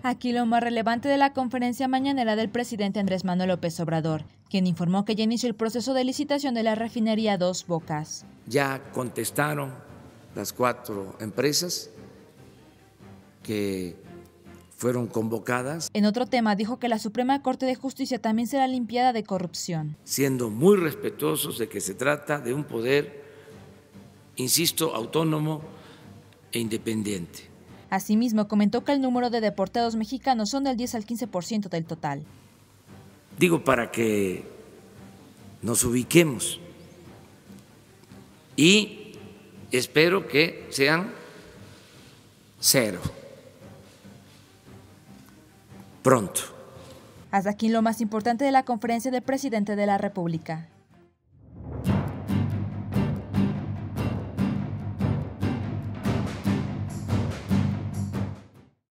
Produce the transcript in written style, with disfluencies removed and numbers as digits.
Aquí lo más relevante de la conferencia mañanera del presidente Andrés Manuel López Obrador, quien informó que ya inició el proceso de licitación de la refinería Dos Bocas. Ya contestaron las 4 empresas que fueron convocadas. En otro tema, dijo que la Suprema Corte de Justicia también será limpiada de corrupción. Siendo muy respetuosos de que se trata de un poder, insisto, autónomo e independiente. Asimismo, comentó que el número de deportados mexicanos son del 10 al 15% del total. Digo, para que nos ubiquemos y espero que sean 0 pronto. Hasta aquí lo más importante de la conferencia del presidente de la República.